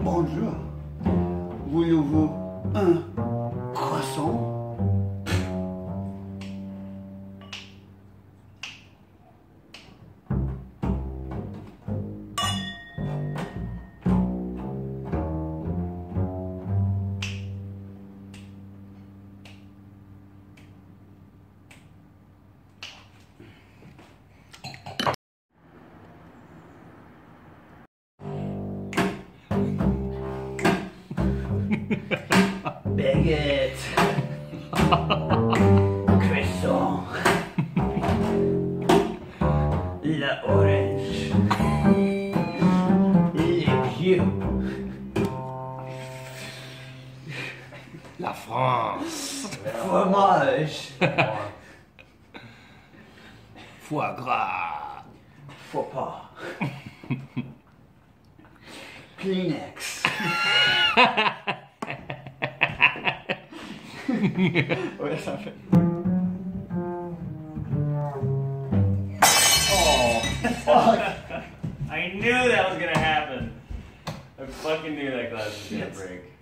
Bonjour. Voulez-vous un croissant? Baguette. Croissant. La orange. Légumes. La France. Fromage. Foie gras. Faut pas. Kleenex. Ouais, ça fait. Oh, Fuck. I knew that was gonna happen. I fucking knew that glass was gonna break.